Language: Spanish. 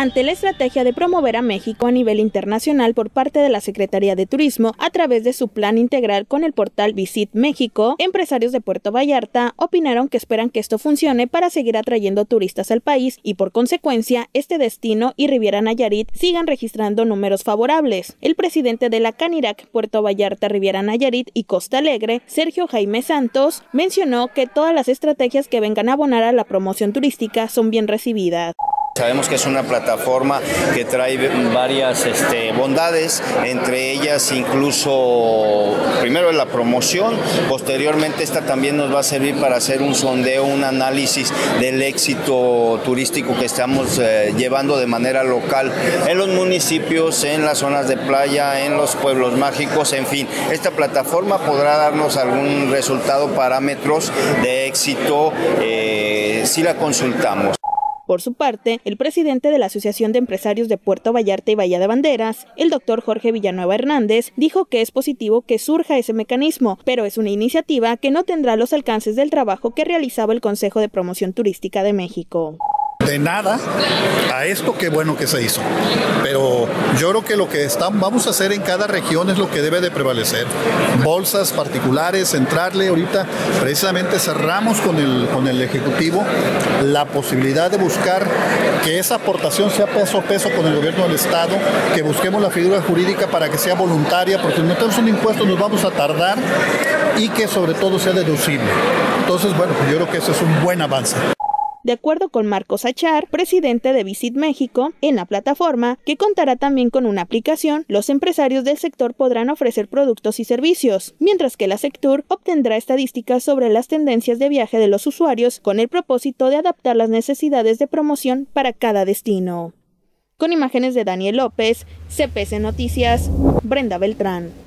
Ante la estrategia de promover a México a nivel internacional por parte de la Secretaría de Turismo a través de su plan integral con el portal Visit México, empresarios de Puerto Vallarta opinaron que esperan que esto funcione para seguir atrayendo turistas al país y por consecuencia este destino y Riviera Nayarit sigan registrando números favorables. El presidente de la Canirac Puerto Vallarta, Riviera Nayarit y Costa Alegre, Sergio Jaime Santos, mencionó que todas las estrategias que vengan a abonar a la promoción turística son bien recibidas. Sabemos que es una plataforma que trae varias bondades, entre ellas incluso, primero la promoción, posteriormente esta también nos va a servir para hacer un sondeo, un análisis del éxito turístico que estamos llevando de manera local en los municipios, en las zonas de playa, en los pueblos mágicos, en fin. Esta plataforma podrá darnos algún resultado, parámetros de éxito si la consultamos. Por su parte, el presidente de la Asociación de Empresarios de Puerto Vallarta y Bahía de Banderas, el doctor Jorge Villanueva Hernández, dijo que es positivo que surja ese mecanismo, pero es una iniciativa que no tendrá los alcances del trabajo que realizaba el Consejo de Promoción Turística de México. De nada a esto, qué bueno que se hizo, pero yo creo que lo que vamos a hacer en cada región es lo que debe de prevalecer. Bolsas particulares, entrarle ahorita, precisamente cerramos con el Ejecutivo la posibilidad de buscar que esa aportación sea peso a peso con el gobierno del Estado, que busquemos la figura jurídica para que sea voluntaria, porque si no tenemos un impuesto nos vamos a tardar y que sobre todo sea deducible. Entonces, bueno, yo creo que ese es un buen avance. De acuerdo con Marcos Achar, presidente de Visit México, en la plataforma, que contará también con una aplicación, los empresarios del sector podrán ofrecer productos y servicios, mientras que la Sectur obtendrá estadísticas sobre las tendencias de viaje de los usuarios con el propósito de adaptar las necesidades de promoción para cada destino. Con imágenes de Daniel López, CPC Noticias, Brenda Beltrán.